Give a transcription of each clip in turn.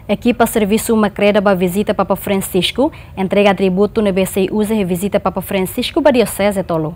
Equipa Serviço Macreda para visita Papa Francisco, entrega atributo na BC usa e visita Papa Francisco para Diocese Tolo.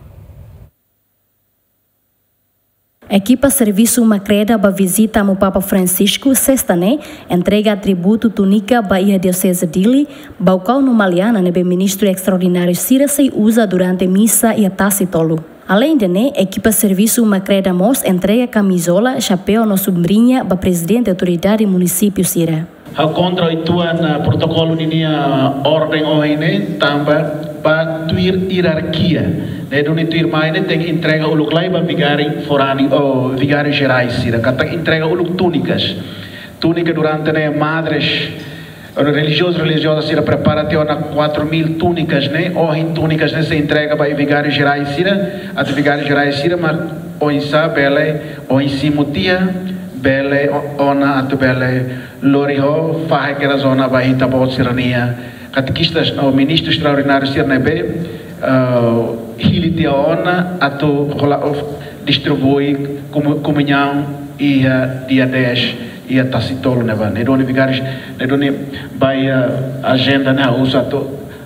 Equipa Serviço Macreda para visita ao Papa Francisco, sexta-né, entrega atributo túnica para a Diocese Dili, Baucal no Maliana, nebe ministro extraordinário Sira se usa durante missa e a taça Tolo. Além de equipa Serviço Macreda Mos entrega camisola, chapéu no sobrinha para presidente da autoridade município Sira. Contra o protocolo de ordem ONE também para tuir hierarquia. Né, tuir mais tem que entrega o luclai para vigário forani ou vigário gerais Sira, que entrega o túnicas durante madres religiosas Sira prepara até 4.000 túnicas, né? Hoje túnicas né se entrega para vigário gerais Sira, a vigário gerais Sira, mas hoje sabe hoje simutia bele ona atu bele loriho fahe que era zona vai tabot sirania catequistas o ministro extraordinário Sirnebe hilitia ona atu distribui comunhão e dia 10 e a tacitolo neva nedoni vigares nedoni vai agenda na usa to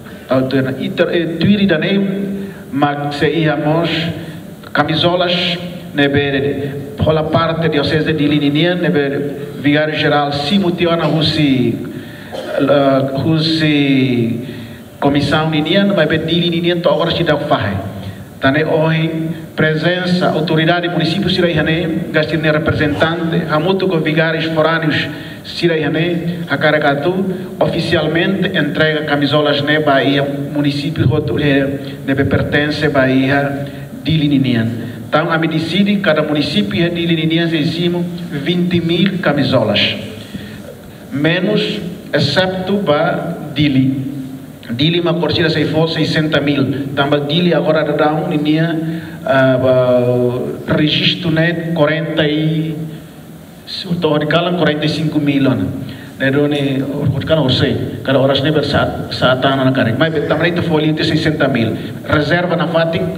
tuiri dane mas se íamos camisolas nebe pela parte diocese de Lininian nebe vigário geral simutiona husi comissão Ninian mas be de Lininian to agora se dá fahe tane hoje presença autoridade município Siraihane gastirne representante hamutu com vigários foráneos Siraihane a Caracatu oficialmente entrega camisolas ne Bahia município nebe pertence Bahia de Lininian. Então, a me decide cada município de Lininian em cima 20.000 camisolas, menos, excepto para Dili. Dili, uma corrida se for 600.000. Também Dili agora dá linha registro net 45.000. Nedoni urkan horsei cada horas ne saatan na kare mas também te folha de 600.000 reserva na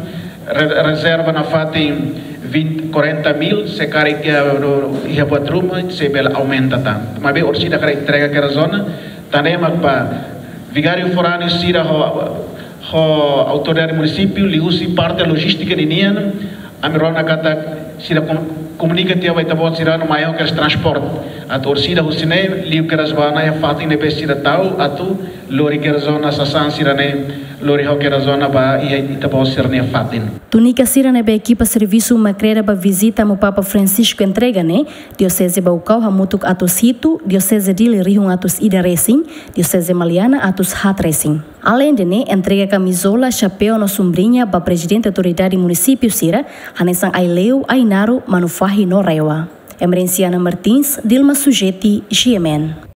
fatin 40.000 se kare que ia buat rumah se bela aumenta tanto mas be orsi da kare entrega que zona tanema pa vigário foráneo Sira ho autoridade município li usi parte logística de nian amirona kata Sira comunica tia vai tabot Sira no maior que transporte a torcida husine li que razbana ya fatin ne besira tau atu lori que zona sasan Sira ne lori ho que zona ba e tabot Sira ne fatin. Túnica Sira nebe equipa Serviço Macreda para visita ao Papa Francisco entrega né Diocese Baucau hamutuk atus hitu Diocese Dili rihung atus ida racing Diocese Maliana atus hat racing. Além de entrega camisola chapéu no sombrinha para presidente da autoridade município Sira hanesang Aileu Ainaro Manufahi no Rewa. Emerenciana Martins Dilma Sujeti GMN.